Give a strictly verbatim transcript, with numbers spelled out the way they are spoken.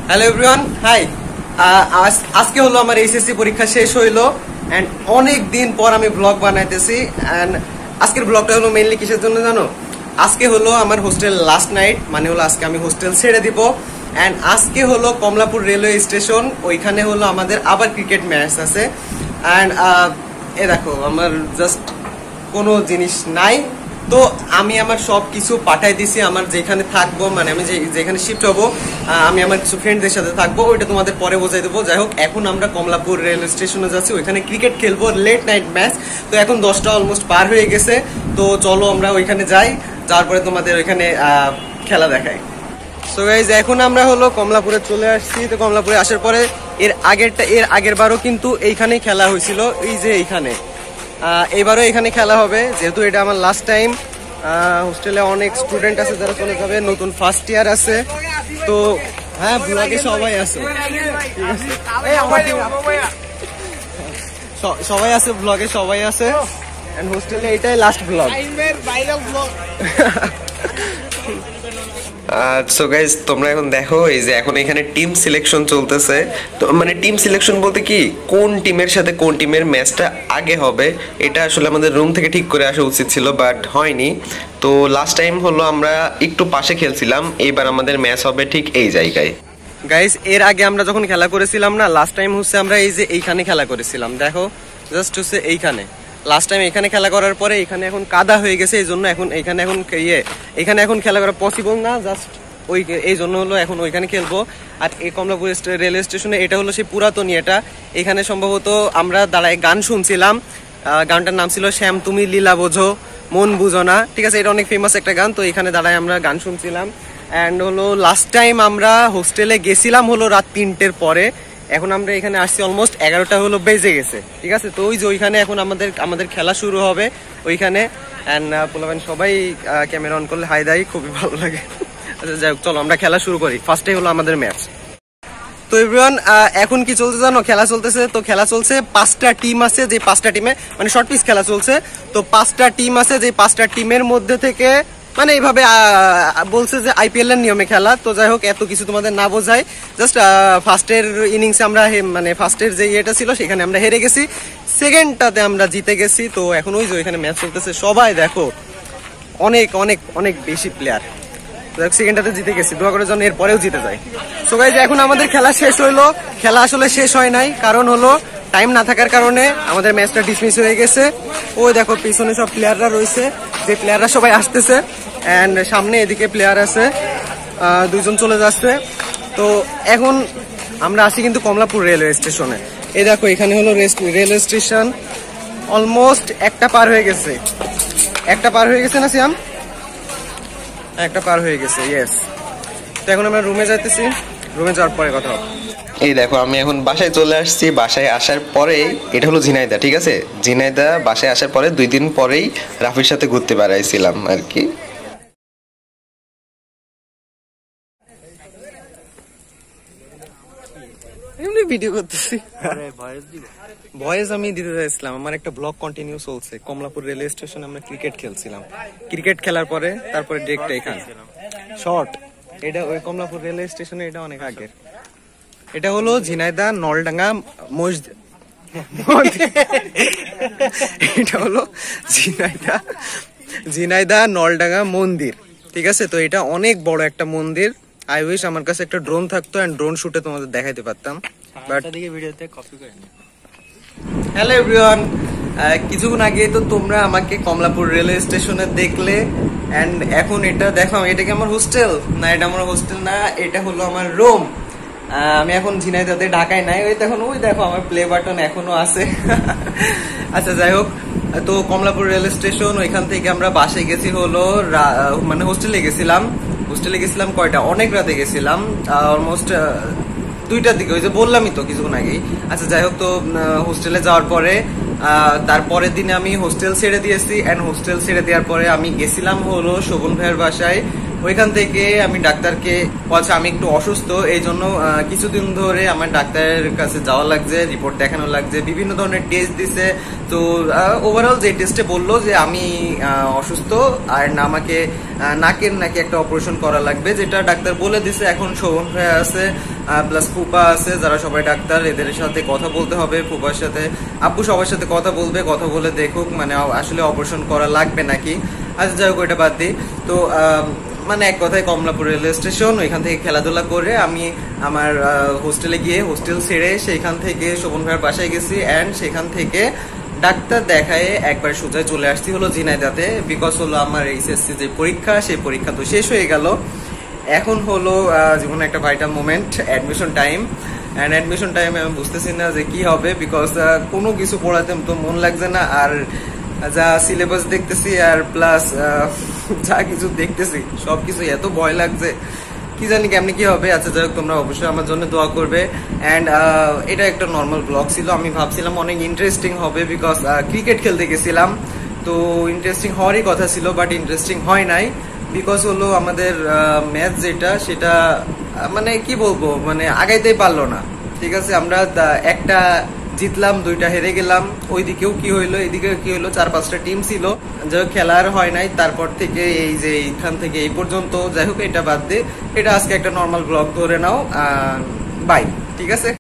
Hello everyone, high. আজকে হলো আমার এইচএসসি পরীক্ষা শেষ হইলো এন্ড অনেক দিন পর আমি ব্লগ বানাইতেছি। এন্ড আজকের ব্লগটা হলো মেইনলি কিসের জন্য জানো? আজকে হলো আমার হোস্টেল লাস্ট নাইট, মানে হলো আজকে আমি হোস্টেল ছেড়ে দিব। এন্ড আজকে হলো কমলাপুর রেলওয়ে স্টেশন, ওইখানে হলো আমাদের আবার ক্রিকেট ম্যাচ আছে। এন্ড এ দেখো আমার জাস্ট কোনো জিনিস নাই, তো আমি আমার সব কিছু পাঠাই দিছি। আমার যেখানে থাকবো, মানে আমি যেখানে শিফট হবো, আমি আমার কিছু ফ্রেন্ডদের সাথে থাকবো, ওইটা তোমাদের পরে বোঝাই দেবো। যাই হোক, এখন আমরা কমলাপুর রেল স্টেশনে যাচ্ছি, ওইখানে ক্রিকেট খেলবো, লেট নাইট ম্যাচ। তো এখন দশটা অলমোস্ট পার হয়ে গেছে, তো চলো আমরা ওইখানে যাই, যাওয়ার পরে তোমাদের ওইখানে খেলা দেখাই। সো গাইজ, এখন আমরা হলো কমলাপুরে চলে আসছি। তো কমলাপুরে আসার পরে এর আগেরটা এর আগের বারও কিন্তু এইখানেই খেলা হয়েছিল, এই যে এইখানে। এইবারও এখানে খেলা হবে, যেহেতু এটা আমার লাস্ট টাইম। হোস্টেলে অনেক স্টুডেন্ট আছে যারা চলে যাবে, নতুন ফার্স্ট ইয়ার আছে। তো হ্যাঁ, ব্লগে সবাই আছে, সবাই আছে ব্লগে, সবাই আছে। এন্ড হোস্টেলে এটাই লাস্ট ব্লগ। সো গাইজ, তোমরা এখন দেখো, এই যে এখন এখানে টিম সিলেকশন চলতেছে। তো মানে টিম সিলেকশন বলতে কি, কোন টিমের সাথে কোন টিমের ম্যাচটা আগে হবে, এটা আসলে আমাদের রুম থেকে ঠিক করে আসা উচিত ছিল, বাট হয়নি। তো লাস্ট টাইম হলো আমরা একটু পাশে খেলছিলাম, এইবার আমাদের ম্যাচ হবে ঠিক এই জায়গায়। গাইজ, এর আগে আমরা যখন খেলা করেছিলাম না, লাস্ট টাইম হচ্ছে আমরা এই যে এইখানে খেলা করেছিলাম। দেখো জাস্ট হচ্ছে এইখানে লাস্ট টাইম এখানে খেলা করার পরে এখানে এখন কাদা হয়ে গেছে, এই জন্য এখন এখানে এখন ইয়ে এখানে এখন খেলা করা পসিবল না, জাস্ট ওই এই জন্য হলো এখন ওইখানে খেলবো। আর এই কমলাপুর রেলওয়ে স্টেশনে এটা হলো সেই পুরাতন ইয়েটা। এখানে সম্ভবত আমরা দাঁড়ায় গান শুনছিলাম, গানটার নাম ছিল শ্যাম তুমি লীলা বোঝো মন বুঝো না, ঠিক আছে? এটা অনেক ফেমাস একটা গান। তো এখানে দাঁড়ায় আমরা গান শুনছিলাম। অ্যান্ড হলো লাস্ট টাইম আমরা হোস্টেলে গেছিলাম হলো রাত তিনটের পরে। এখন আমরা এখানে আসছি অলমোস্ট এগারোটা হলো বেজে গেছে, ঠিক আছে? তো ওই যে ওইখানে এখন আমাদের আমাদের খেলা শুরু হবে ওইখানে। অ্যান্ড পোলাবেন সবাই ক্যামেরা অন করলে হাই দেয়, খুবই ভালো লাগে। আচ্ছা যাই হোক, চলো আমরা খেলা শুরু করি। ফার্স্টে হলো আমাদের ম্যাচ। তো এভরিওয়ান, এখন কি চলছে জানো? খেলা চলতেছে। তো খেলা চলছে, পাঁচটা টিম আছে, যে পাঁচটা টিমে মানে শর্ট পিচ খেলা চলছে। তো পাঁচটা টিম আছে, যে পাঁচটা টিমের মধ্যে থেকে মানে এইভাবে বলছে যে আইপিএল এর নিয়মে খেলা। তো যাই হোক, এত কিছু তোমাদের না বোঝায়, জাস্ট ফার্স্টের ইনিংসে আমরা মানে ফার্স্টের যে ইয়েটা ছিল সেখানে আমরা হেরে গেছি, সেকেন্ডটাতে আমরা জিতে গেছি। তো এখন ওই যে ওইখানে ম্যাচ চলতেছে, সবাই দেখো অনেক অনেক অনেক বেশি প্লেয়ার। সেকেন্ডটাতে জিতে গেছি, দোয়া করে যেন এরপরেও জিতে যায়। সো গাইজ, এখন আমাদের খেলা শেষ হইলো। খেলা আসলে শেষ হয় নাই, কারণ হলো টাইম না থাকার কারণে আমাদের ম্যাচটা ডিসমিস হয়ে গেছে। ওই দেখো পিছনে সব প্লেয়াররা রয়েছে, যে প্লেয়াররা সবাই আসতেছে। অ্যান্ড সামনে এদিকে প্লেয়ার আছে, দুইজন চলে যাচ্ছে। তো এখন আমরা আসি কিন্তু কমলাপুর রেলওয়ে স্টেশনে। এই দেখো এখানে হলো রেলওয়ে স্টেশন, অলমোস্ট একটা পার হয়ে গেছে। একটা পার হয়ে গেছে না সিয়াম? একটা পার হয়ে গেছে, ইয়েস। তো এখন আমরা রুমে যাইতেছি, রুমে যাওয়ার পরে কথা হবে। এই দেখো, আমি এখন বাসায় চলে আসছি। বাসায় আসার পরে, এটা হলো ঝিনাইদা, ঠিক আছে? ঝিনাইদা বাসায় আসার পরে দুই দিন পরেই রাফির সাথে ঘুরতে বেড়াইছিলাম আর কি। এমনি ভিডিও করতেছি, ভয়েস আমি দিতে চাইছিলাম। আমার একটা ব্লগ কন্টিনিউ চলছে। কমলাপুর রেলওয়ে স্টেশনে আমরা ক্রিকেট খেলছিলাম। ক্রিকেট খেলার পরে তারপরে ডিরেক্ট এখানে শর্ট। এটা ওই কমলাপুর রেলওয়ে স্টেশনে, এটা অনেক আগের। এটা হলো ঝিনাইদা নলডাঙ্গা মসজিদ, এটা হলো ঝিনাইদা ঝিনাইদা নলডাঙ্গা মন্দির, ঠিক আছে? তো এটা অনেক বড় একটা মন্দির। আই উইশ আমার কাছে একটা ড্রোন থাকতো, এন্ড ড্রোন শুটে তোমাদের দেখাইতে পারতাম, বাট ভিডিওতে কপি করে নি। হ্যালো এভরিওয়ান, কিছুক্ষণ আগে তো তোমরা আমাকে কমলাপুর রেলওয়ে স্টেশনে দেখলে। এন্ড এখন এটা দেখো, এটা কি আমার হোস্টেল? না, এটা আমার হোস্টেল না, এটা হলো আমার রুম। আমি এখন ঝিনাইদাতে, ঢাকায় নাই। ওই দেখো, ওই দেখো আমার প্লে বাটন এখনো আছে। আচ্ছা যাই হোক, তো কমলাপুর রেল স্টেশন, ওইখান থেকে আমরা বাসে গেছি হলো মানে হোস্টেলে গেছিলাম। হোস্টেলে গেছিলাম কয়টা, অনেক রাতে গেছিলাম, অলমোস্ট দুইটার দিকে, ওই যে বললামই তো কিছুক্ষণ আগেই। আচ্ছা যাই হোক, তো হোস্টেলে যাওয়ার পরে তারপরের দিনে আমি হোস্টেল ছেড়ে দিয়েছি। অ্যান্ড হোস্টেল ছেড়ে দেওয়ার পরে আমি গেছিলাম হলো শোভন ভাইয়ের বাসায়। ওইখান থেকে আমি ডাক্তারকে বলছে আমি একটু অসুস্থ, এই জন্য কিছুদিন ধরে আমার ডাক্তারের কাছে যাওয়া লাগছে, রিপোর্ট দেখানো লাগছে, বিভিন্ন ধরনের টেস্ট দিছে। তো ওভারঅল যে টেস্টে বললো যে আমি অসুস্থ আর আমাকে নাকের নাকি একটা অপারেশন করা লাগবে, যেটা ডাক্তার বলে দিছে। এখন শোভন ভাই আছে প্লাস ফুপা আছে, যারা সবাই ডাক্তার, এদের সাথে কথা বলতে হবে, ফুপার সাথে আব্বু সবার সাথে কথা বলবে, কথা বলে দেখুক মানে আসলে অপারেশন করা লাগবে নাকি। আচ্ছা যাই হোক ওইটা বাদ দিই। তো মানে এক কথায় কমলাপুর রেলওয়ে স্টেশন, ওইখান থেকে খেলাধুলা করে আমি আমার হোস্টেলে গিয়ে হোস্টেল ছেড়ে সেইখান থেকে শোভন ভাইয়ের বাসায় গেছি, অ্যান্ড সেখান থেকে ডাক্তার দেখায় একবার সোজায় চলে আসছি হলো ঝিনাইদাতে, বিকজ হলো আমার এইচএসসি যে পরীক্ষা সেই পরীক্ষা তো শেষ হয়ে গেল। এখন হলো জীবনে একটা vital moment, admission time. And admission টাইমে আমি বুঝতেছি না যে কি হবে, বিকজ কোনো কিছু পড়াতে তো মন লাগছে না, আর যা সিলেবাস দেখতেছি আর প্লাস যা কিছু দেখতেছি সব কিছু এত ভয় লাগছে, কি জানি কেমনি কি হবে। আচ্ছা যাই হোক, তোমরা অবশ্যই আমার জন্য দোয়া করবে। অ্যান্ড এটা একটা নর্মাল ব্লগ ছিল, আমি ভাবছিলাম অনেক ইন্টারেস্টিং হবে, বিকজ ক্রিকেট খেলতে গেছিলাম, তো ইন্টারেস্টিং হওয়ারই কথা ছিল, বাট ইন্টারেস্টিং হয় নাই, বিকজ হলো আমাদের ম্যাচ যেটা সেটা মানে কি বলবো মানে আগাইতেই পারলো না। ঠিক আছে, আমরা একটা জিতলাম, দুইটা হেরে গেলাম, ওইদিকেও কি হইলো এদিকেও কি হইলো, চার পাঁচটা টিম ছিল, যাই হোক খেলার হয় নাই। তারপর থেকে এই যে এইখান থেকে এই পর্যন্ত, যাই হোক এটা বাদ দিয়ে এটা আজকে একটা নর্মাল ব্লগ ধরে নাও, বাই, ঠিক আছে।